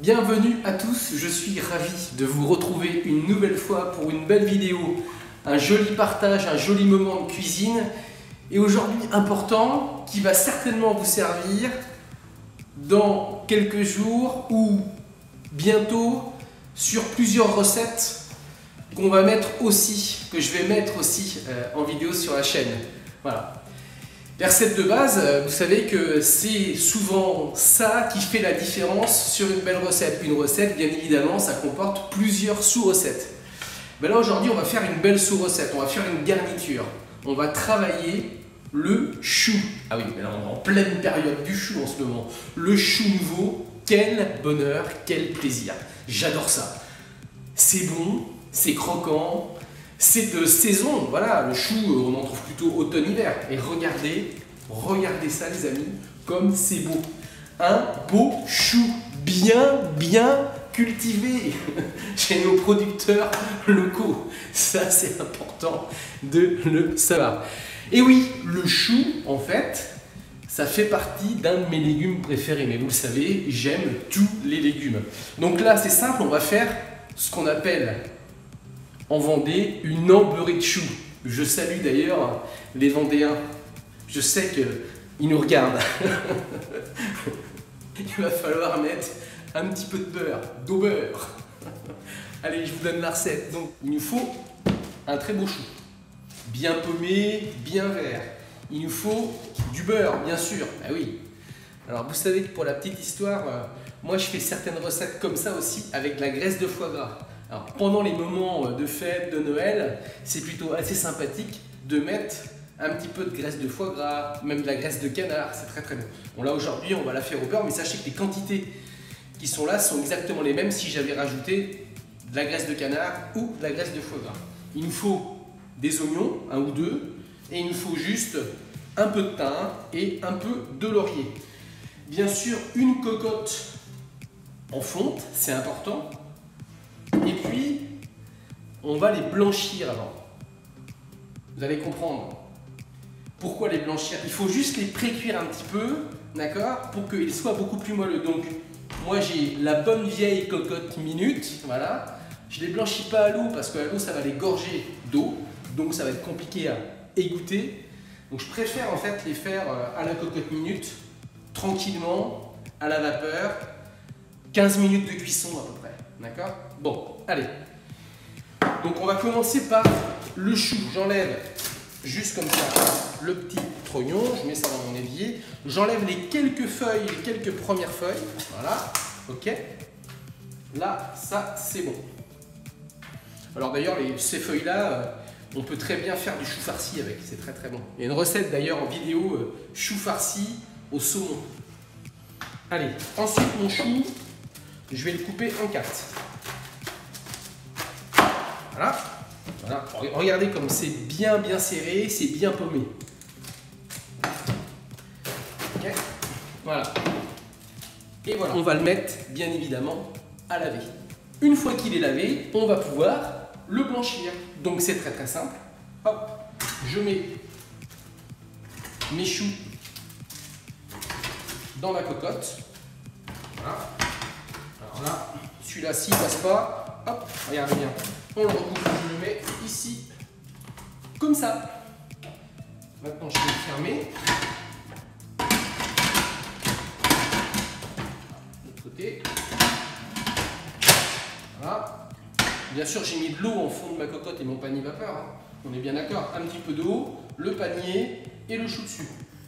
Bienvenue à tous, je suis ravi de vous retrouver une nouvelle fois pour une belle vidéo, un joli partage, un joli moment de cuisine et aujourd'hui important qui va certainement vous servir dans quelques jours ou bientôt sur plusieurs recettes qu'on va mettre aussi, que je vais mettre aussi en vidéo sur la chaîne. Voilà. Les recettes de base, vous savez que c'est souvent ça qui fait la différence sur une belle recette. Une recette, bien évidemment, ça comporte plusieurs sous-recettes. Ben là, aujourd'hui, on va faire une belle sous-recette. On va faire une garniture. On va travailler le chou. Ah oui, mais là, on est en pleine période du chou en ce moment. Le chou nouveau, quel bonheur, quel plaisir. J'adore ça. C'est bon, c'est croquant. C'est de saison, voilà, le chou, on en trouve plutôt automne-hiver. Et regardez ça les amis, comme c'est beau. Un beau chou bien cultivé chez nos producteurs locaux. Ça, c'est important de le savoir. Et oui, le chou, en fait, ça fait partie d'un de mes légumes préférés. Mais vous le savez, j'aime tous les légumes. Donc là, c'est simple, on va faire ce qu'on appelle en Vendée une embeurrée de chou. Je salue d'ailleurs les Vendéens. Je sais qu'ils nous regardent. Il va falloir mettre un petit peu de beurre, d'au beurre. Allez, je vous donne la recette. Donc, il nous faut un très beau chou. Bien paumé, bien vert. Il nous faut du beurre, bien sûr. Ah oui. Alors, vous savez que pour la petite histoire, moi je fais certaines recettes comme ça aussi avec de la graisse de foie gras. Alors, pendant les moments de fête, de Noël, c'est plutôt assez sympathique de mettre un petit peu de graisse de foie gras, même de la graisse de canard, c'est très bon. Bon là aujourd'hui on va la faire au beurre, mais sachez que les quantités qui sont là sont exactement les mêmes si j'avais rajouté de la graisse de canard ou de la graisse de foie gras. Il nous faut des oignons, un ou deux, et il nous faut juste un peu de thym et un peu de laurier. Bien sûr une cocotte en fonte, c'est important. Et puis, on va les blanchir avant. Vous allez comprendre pourquoi les blanchir. Il faut juste les pré-cuire un petit peu, d'accord, pour qu'ils soient beaucoup plus moelleux. Donc, moi j'ai la bonne vieille cocotte minute, voilà. Je ne les blanchis pas à l'eau parce qu'à l'eau ça va les gorger d'eau, donc ça va être compliqué à égoutter. Donc je préfère en fait les faire à la cocotte minute, tranquillement, à la vapeur, 15 minutes de cuisson à peu près, d'accord? Bon, allez. Donc on va commencer par le chou. J'enlève juste comme ça le petit trognon, je mets ça dans mon évier. J'enlève les quelques feuilles, les quelques premières feuilles. Voilà, ok. Là, ça c'est bon. Alors d'ailleurs, ces feuilles-là, on peut très bien faire du chou farci avec, c'est très bon. Il y a une recette d'ailleurs en vidéo, chou farci au saumon. Allez, ensuite mon chou, je vais le couper en 4. Voilà. Regardez comme c'est bien serré, c'est bien paumé. Ok. Voilà. Et voilà. On va le mettre bien évidemment à laver. Une fois qu'il est lavé, on va pouvoir le blanchir. Donc c'est très simple. Hop, je mets mes choux dans ma cocotte. Voilà. Alors là, celui-là s'il passe pas, hop, regardez bien. On le recoupe, je le mets ici, comme ça. Maintenant, je vais le fermer. De l'autre côté. Voilà. Bien sûr, j'ai mis de l'eau en fond de ma cocotte et mon panier vapeur. Hein. On est bien d'accord. Un petit peu d'eau, le panier et le chou dessus.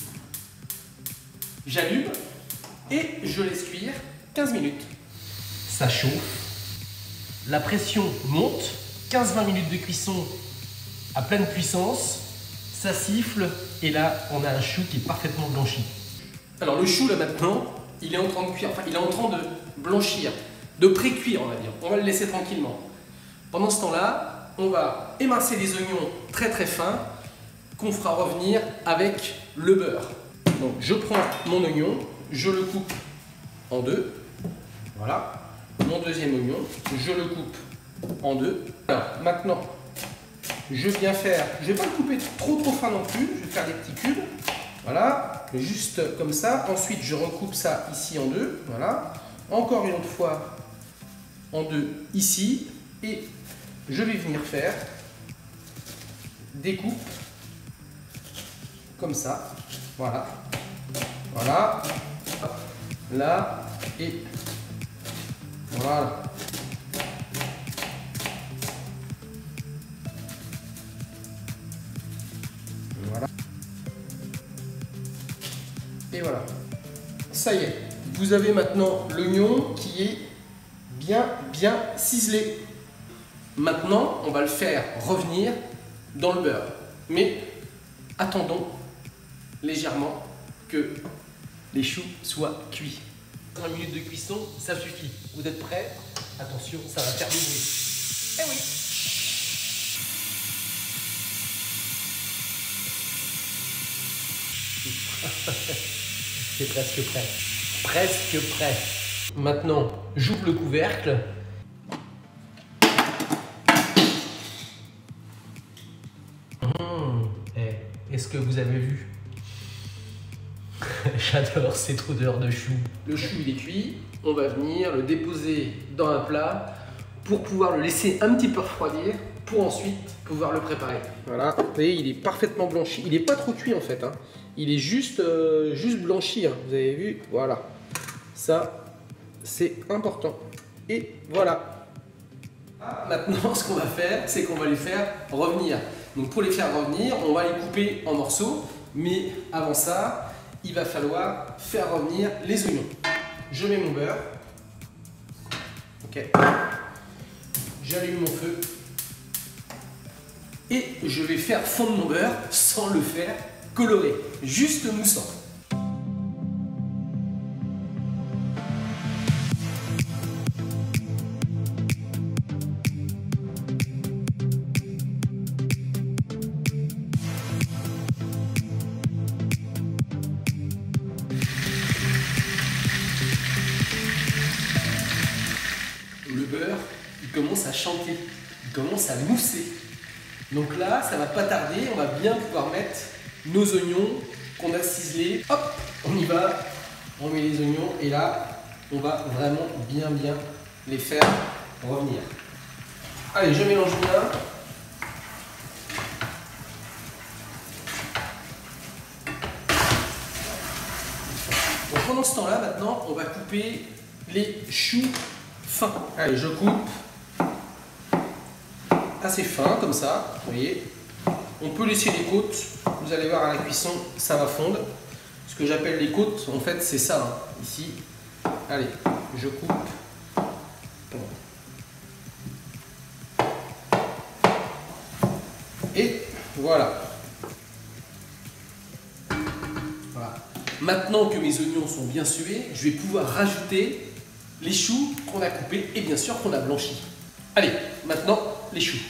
J'allume et je laisse cuire 15 minutes. Ça chauffe. La pression monte, 15-20 minutes de cuisson à pleine puissance, ça siffle et là on a un chou qui est parfaitement blanchi. Alors le chou là maintenant, il est en train de cuire, enfin il est en train de blanchir, de pré-cuire on va dire, on va le laisser tranquillement. Pendant ce temps-là, on va émincer les oignons très fins qu'on fera revenir avec le beurre. Donc je prends mon oignon, je le coupe en deux, voilà. Mon deuxième oignon, je le coupe en deux. Alors maintenant, je viens faire, je ne vais pas le couper trop fin non plus, je vais faire des petits cubes. Voilà, juste comme ça. Ensuite, je recoupe ça ici en deux. Voilà. encore une autre fois en deux ici et je vais venir faire des coupes comme ça. Voilà. Voilà. Là et voilà. Voilà. Et voilà. Ça y est. Vous avez maintenant l'oignon qui est bien ciselé. Maintenant, on va le faire revenir dans le beurre. Mais attendons légèrement que les choux soient cuits. 5 minutes de cuisson, ça suffit. Vous êtes prêts? Attention, ça va faire du bruit. Eh oui! C'est presque prêt. Presque prêt. Maintenant, j'ouvre le couvercle. Est-ce que vous avez vu? J'adore cette odeur de chou. Le chou il est cuit, on va venir le déposer dans un plat pour pouvoir le laisser un petit peu refroidir pour ensuite pouvoir le préparer. Voilà, vous voyez il est parfaitement blanchi, il n'est pas trop cuit en fait, hein. Il est juste blanchi, hein. Vous avez vu, voilà. Ça c'est important. Et voilà. Maintenant ce qu'on va faire, c'est qu'on va les faire revenir. Donc pour les faire revenir, on va les couper en morceaux, mais avant ça, il va falloir faire revenir les oignons. Je mets mon beurre. Ok. J'allume mon feu. Et je vais faire fondre mon beurre sans le faire colorer, juste moussant. Le beurre, il commence à chanter, il commence à mousser. Donc là, ça va pas tarder, on va bien pouvoir mettre nos oignons qu'on a ciselés. Hop, on y va, on met les oignons et là, on va vraiment bien les faire revenir. Allez, je mélange bien. Donc pendant ce temps-là, maintenant, on va couper les choux fins. Allez, je coupe assez fin comme ça, vous voyez. On peut laisser les côtes, vous allez voir à la cuisson, ça va fondre. Ce que j'appelle les côtes, en fait, c'est ça, hein, ici. Allez, je coupe. Et voilà. Voilà. Maintenant que mes oignons sont bien sués, je vais pouvoir rajouter les choux qu'on a coupés et bien sûr qu'on a blanchis. Allez, maintenant les choux.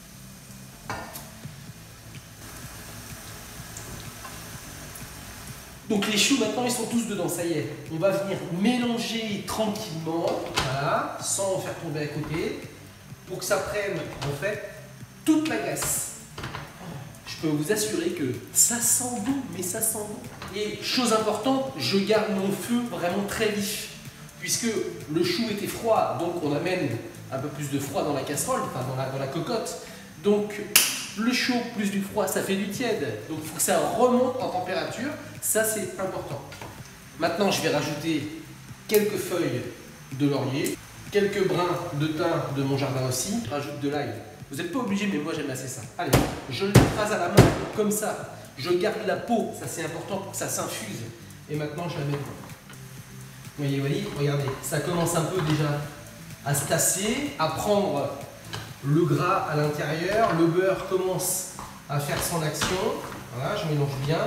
Donc les choux maintenant ils sont tous dedans, ça y est. On va venir mélanger tranquillement, voilà, sans en faire tomber à côté, pour que ça prenne en fait toute la graisse. Je peux vous assurer que ça sent bon, mais ça sent bon. Et chose importante, je garde mon feu vraiment très vif, puisque le chou était froid, donc on amène un peu plus de froid dans la casserole, enfin dans la cocotte. Donc le chaud plus du froid, ça fait du tiède. Donc il faut que ça remonte en température, ça c'est important. Maintenant je vais rajouter quelques feuilles de laurier, quelques brins de thym de mon jardin aussi. Je rajoute de l'ail. Vous n'êtes pas obligé, mais moi j'aime assez ça. Allez, je l'écrase à la main, comme ça. Je garde la peau, ça c'est important pour que ça s'infuse. Et maintenant je la mets dedans. Vous voyez, regardez, ça commence un peu déjà à se tasser, à prendre le gras à l'intérieur. Le beurre commence à faire son action. Voilà, je mélange bien.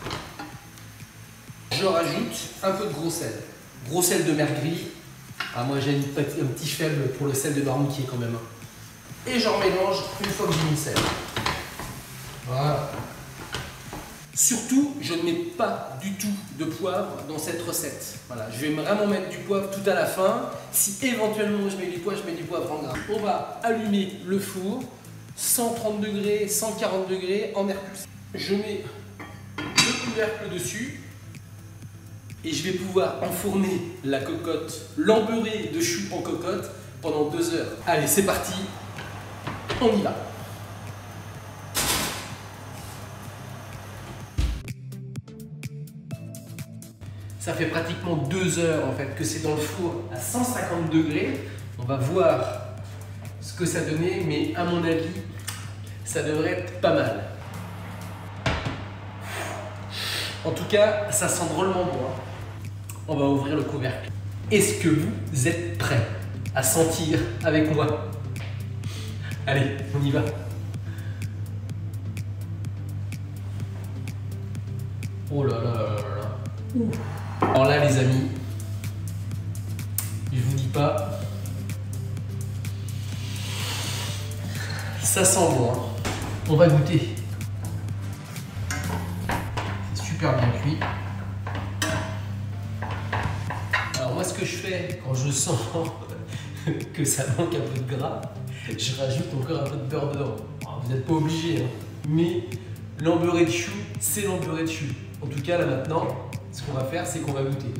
Je rajoute un peu de gros sel. Gros sel de mer gris. Ah, moi j'ai un petit faible pour le sel de Noirmoutier quand même. Et j'en mélange une fois que j'ai mis le sel. Voilà. Surtout, je ne mets pas du tout de poivre dans cette recette. Voilà, je vais vraiment mettre du poivre tout à la fin. Si éventuellement je mets du poivre, je mets du poivre en gras. On va allumer le four, 130 degrés, 140 degrés en air pulsé. Je mets le couvercle dessus. Et je vais pouvoir enfourner la cocotte, l'embeurré de choux en cocotte pendant 2 heures. Allez, c'est parti, on y va. Ça fait pratiquement 2 heures en fait que c'est dans le four à 150 degrés. On va voir ce que ça donnait, mais à mon avis, ça devrait être pas mal. En tout cas, ça sent drôlement bon. On va ouvrir le couvercle. Est-ce que vous êtes prêts à sentir avec moi? Allez, on y va. Oh là là là là là. Ouh. Alors là, les amis, je vous dis pas, ça sent bon. Hein. On va goûter. C'est super bien cuit. Alors moi, ce que je fais quand je sens que ça manque un peu de gras, je rajoute encore un peu de beurre dedans. Alors, vous n'êtes pas obligé, hein, mais l'embeurré de chou, c'est l'embeurré de chou. En tout cas, là maintenant, ce qu'on va faire, c'est qu'on va goûter.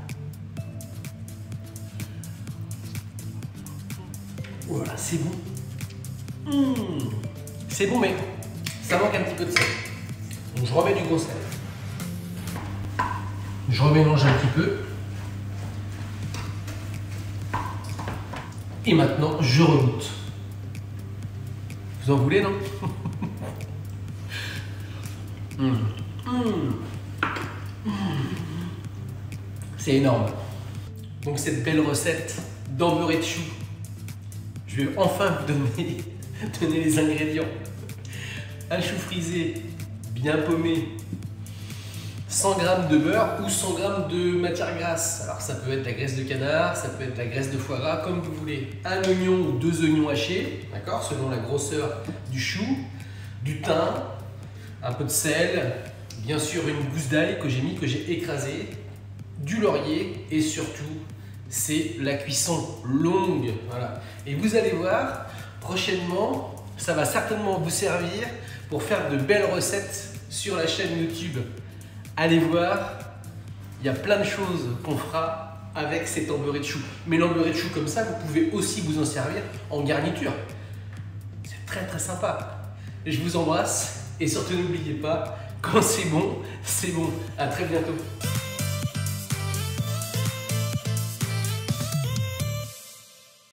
Voilà, c'est bon. C'est bon, mais ça manque un petit peu de sel. Donc je remets du gros sel. Je remélange un petit peu. Et maintenant, je regoute. Vous en voulez, non? C'est énorme. Donc cette belle recette d'embeurré de chou, je vais enfin vous donner les ingrédients. Un chou frisé bien paumé, 100 g de beurre ou 100 g de matière grasse. Alors ça peut être la graisse de canard, ça peut être la graisse de foie gras, comme vous voulez. Un oignon ou 2 oignons hachés, d'accord, selon la grosseur du chou, du thym, un peu de sel, bien sûr une gousse d'ail que j'ai écrasée, du laurier et surtout c'est la cuisson longue. Voilà. Et vous allez voir, prochainement, ça va certainement vous servir pour faire de belles recettes sur la chaîne YouTube. Allez voir, il y a plein de choses qu'on fera avec cet embeurré de chou. Mais l'embeurré de chou comme ça, vous pouvez aussi vous en servir en garniture. C'est très très sympa. Je vous embrasse et surtout n'oubliez pas, quand c'est bon, c'est bon. À très bientôt.